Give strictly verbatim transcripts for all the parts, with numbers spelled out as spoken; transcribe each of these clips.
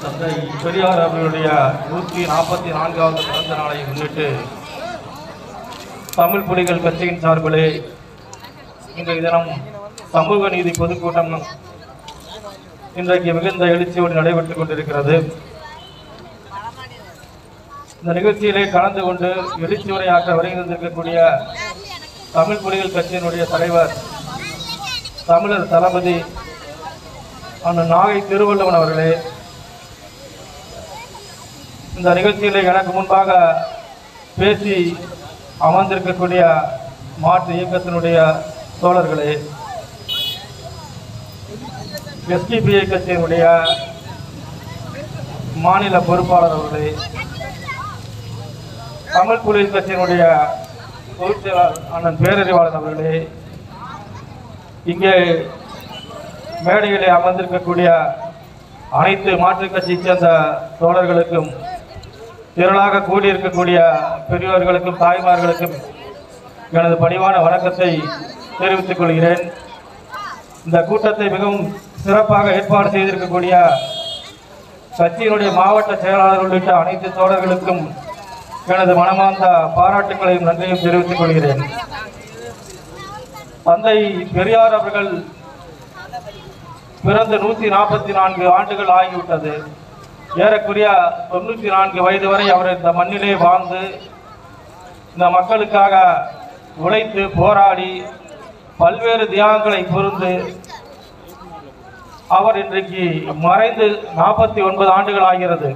தந்தை பெரியார் அவர்களுடைய நூற்றி நாற்பத்தி நான்காவது பிறந்த நாளை முன்னிட்டு தமிழ் புலிகள் கட்சியின் சார்பிலே இன்றைய தினம் சமூக நீதி பொதுக்கூட்டம் இன்றைக்கு மிகுந்த எழுச்சியோடு நடைபெற்றுக் கொண்டிருக்கிறது. இந்த நிகழ்ச்சியிலே கலந்து கொண்டு எழுச்சி உரையாற்ற வருகின்றிருக்கக்கூடிய தமிழ் புலிகள் கட்சியினுடைய தலைவர் தமிழர் தளபதி அண்ணன் நாகை திருவள்ளுவன் அவர்களே, இந்த நிகழ்ச்சியிலே எனக்கு முன்பாக பேசி அமர்ந்திருக்கக்கூடிய மாற்று இயக்கத்தினுடைய தோழர்களே, எஸ்டிபிஐ கட்சியினுடைய மாநில பொறுப்பாளர் அவர்களே, தமிழ் புலிகள் கட்சியினுடைய பொதுச் செயலாளர் அண்ணன் பேரறிவாளன் அவர்களே, இங்கே மேடையிலே அமர்ந்திருக்கக்கூடிய அனைத்து மாற்றுக் கட்சியைச் சேர்ந்த தோழர்களுக்கும், திரளாக கூடியிருக்கக்கூடிய பெரியோர்களுக்கும் தாய்மார்களுக்கும் எனது பணிவான வணக்கத்தை தெரிவித்துக் கொள்கிறேன். இந்த கூட்டத்தை மிகவும் சிறப்பாக ஏற்பாடு செய்திருக்கக்கூடிய கட்சியினுடைய மாவட்ட செயலாளர் உள்ளிட்ட அனைத்து தோழர்களுக்கும் எனது மனமார்ந்த பாராட்டுகளையும் நன்றியும் தெரிவித்துக் கொள்கிறேன். தந்தை பெரியார் அவர்கள் பிறந்து நூற்றி நாற்பத்தி நான்கு ஆண்டுகள் ஆகிவிட்டது. ஏறக்குறைய தொண்ணூற்றி நான்கு வயது வரை அவர் இந்த மண்ணிலே வாழ்ந்து இந்த மக்களுக்காக உழைத்து போராடி பல்வேறு தியாகங்களை புரிந்து அவர் இன்றைக்கு மறைந்து நாற்பத்தி ஒன்பது ஆண்டுகள் ஆகிறது.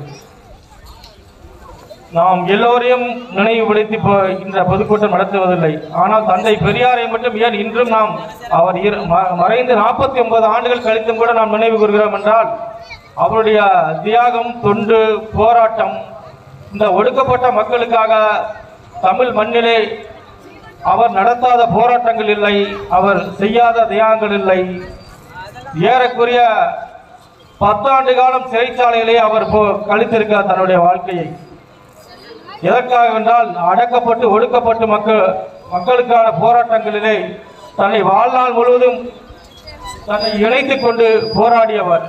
நாம் எல்லோரையும் நினைவுபடுத்தி இந்த பொதுக்கூட்டம் நடத்துவதில்லை. ஆனால் தந்தை பெரியாரை மட்டும் ஏன் இன்றும் நாம் அவர் மறைந்து நாற்பத்தி ஒன்பது ஆண்டுகள் கழித்தும் கூட நாம் நினைவு கூறுகிறோம் என்றால், அவருடைய தியாகம், தொண்டு, போராட்டம், இந்த ஒடுக்கப்பட்ட மக்களுக்காக தமிழ் மண்ணிலே அவர் நடத்தாத போராட்டங்கள் இல்லை, அவர் செய்யாத தியாகங்கள் இல்லை. ஏறக்குறைய பத்தாண்டு காலம் சிறைச்சாலையிலே அவர் கழித்திருக்கிறார் தன்னுடைய வாழ்க்கையை. எதற்காக என்றால், அடக்கப்பட்டு ஒடுக்கப்பட்டு மக்கள் மக்களுக்கான போராட்டங்களிலே தன்னை வாழ்நாள் முழுவதும் தன்னை இணைத்துக் கொண்டு போராடியவர்.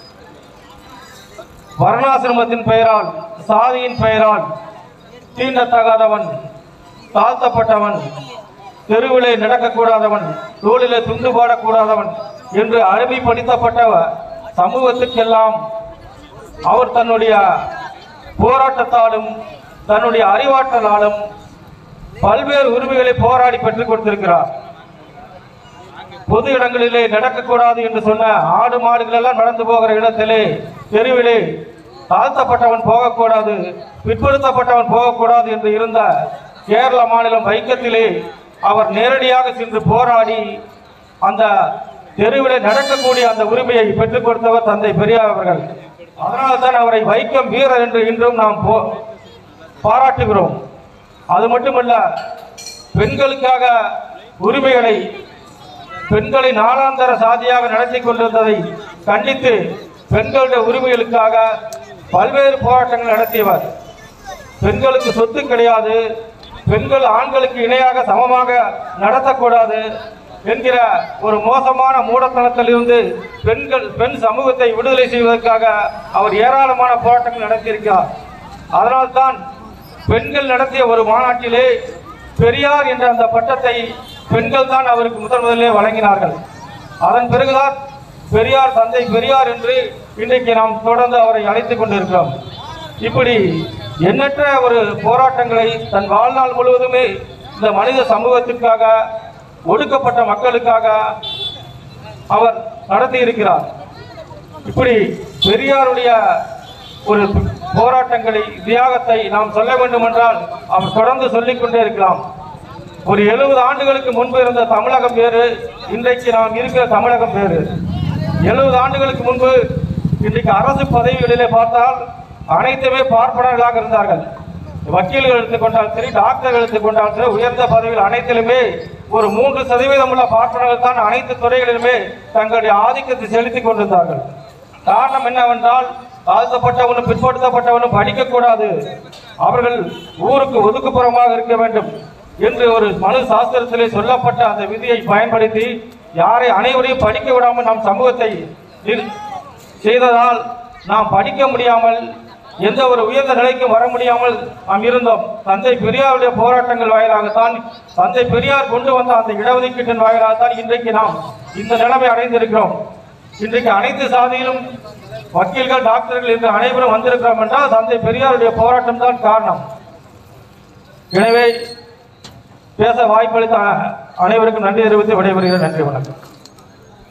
வர்ணாசிரமத்தின் பெயரால், சாதியின் பெயரால் தீண்டத்தகாதவன், தாழ்த்தப்பட்டவன், தெருவிலே நடக்கக்கூடாதவன், தோளிலே துண்டு பாடக்கூடாதவன் என்று அடிமைப்படுத்தப்பட்ட சமூகத்துக்கெல்லாம் அவர் தன்னுடைய போராட்டத்தாலும் தன்னுடைய அறிவாற்றலாலும் பல்வேறு உரிமைகளை போராடி பெற்றுக் கொடுத்திருக்கிறார். பொது இடங்களிலே நடக்கக்கூடாது என்று சொன்ன ஆடு மாடுகள் எல்லாம் நடந்து போகிற இடத்திலே, தெருவிலே தாழ்த்தப்பட்டவன் போகக்கூடாது, பிற்படுத்தப்பட்டவன் போகக்கூடாது என்று இருந்த கேரள மாநிலம் வைக்கத்திலே அவர் நேரடியாக சென்று போராடி அந்த தெருவிலே நடக்கக்கூடிய அந்த உரிமையை பெற்றுக் கொடுத்தவர் தந்தை பெரியார் அவர்கள். அதனால்தான் அவரை வைக்கம் வீரர் என்று இன்றும் நாம் பாராட்டுகிறோம். அது மட்டுமல்ல, பெண்களுக்காக உரிமைகளை, பெண்களை நாளாந்தர சாதியாக நடத்தி கொண்டிருந்ததை கண்டித்து பெண்களுடைய உரிமைகளுக்காக பல்வேறு போராட்டங்கள் நடத்தியவர். பெண்களுக்கு சொத்து கிடையாது, பெண்கள் ஆண்களுக்கு இணையாக சமமாக நடத்தக்கூடாது என்கிற ஒரு மோசமான மூடத்தனத்தில் இருந்து பெண்கள் பெண் சமூகத்தை விடுதலை செய்வதற்காக அவர் ஏராளமான போராட்டங்கள் நடத்தியிருக்கிறார். அதனால்தான் பெண்கள் நடத்திய ஒரு மாநாட்டிலே பெரியார் என்ற அந்த பட்டத்தை பெண்கள் தான் அவருக்கு முதன் முதலே வழங்கினார்கள். அதன் பிறகுதான் பெரியார், தந்தை பெரியார் என்று இன்றைக்கு நாம் தொடர்ந்து அவரை அழைத்துக் கொண்டிருக்கிறோம். இப்படி எண்ணற்ற ஒரு போராட்டங்களை தன் வாழ்நாள் முழுவதுமே இந்த மனித சமூகத்திற்காக, ஒடுக்கப்பட்ட மக்களுக்காக அவர் நடத்தி இருக்கிறார். இப்படி பெரியாருடைய ஒரு போராட்டங்களை, தியாகத்தை நாம் சொல்ல வேண்டும் என்றால் அவர் தொடர்ந்து சொல்லிக் கொண்டே இருக்கலாம். ஒரு எழுபது ஆண்டுகளுக்கு முன்பு இருந்த தமிழகம் வேறு, இன்றைக்கு நாம் இருக்கிற தமிழகம் வேறு. எழுபது ஆண்டுகளுக்கு முன்பு இன்றைக்கு அரசு பதவிகளிலே பார்த்தால் அனைத்துமே பார்ப்பனர்களாக இருந்தார்கள். வக்கீல்கள் எடுத்துக்கொண்டால் சரி, டாக்டர்கள் எடுத்துக்கொண்டால் சரி, உயர்ந்த பதவிகள் அனைத்திலுமே ஒரு மூன்று சதவீதம் உள்ள பார்ப்பனர்கள் தான் அனைத்து துறைகளிலுமே தங்களுடைய ஆதிக்கத்தை செலுத்திக் கொண்டிருந்தார்கள். காரணம் என்னவென்றால், தாழ்த்தப்பட்டவனும் பிற்படுத்தப்பட்டவனும் படிக்கக்கூடாது, அவர்கள் ஊருக்கு ஒதுக்குப்புறமாக இருக்க வேண்டும் என்று ஒரு மனு சாஸ்திரத்திலே சொல்லப்பட்ட அந்த விதியை பயன்படுத்தி யாரை அனைவரையும் படிக்க விடாமல் நம் சமூகத்தை செய்ததால் நாம் படிக்க முடியாமல் எந்த ஒரு உயர்ந்த நிலைக்கும் வர முடியாமல் நாம் இருந்தோம். தந்தை பெரியாருடைய போராட்டங்கள் வாயிலாகத்தான், தந்தை பெரியார் கொண்டு வந்த அந்த இடஒதுக்கீட்டின் வாயிலாகத்தான் இன்றைக்கு நாம் இந்த நிலைமை அடைந்திருக்கிறோம். இன்றைக்கு அனைத்து சாதியிலும் வக்கீல்கள், டாக்டர்கள் என்று அனைவரும் வந்திருக்கிறோம் என்றால் தந்தை பெரியாருடைய போராட்டம் தான் காரணம். எனவே பேச வாய்ப்பளித்த அனைவருக்கும் நன்றி தெரிவித்து விடைபெறுகிறேன். நன்றி, வணக்கம்.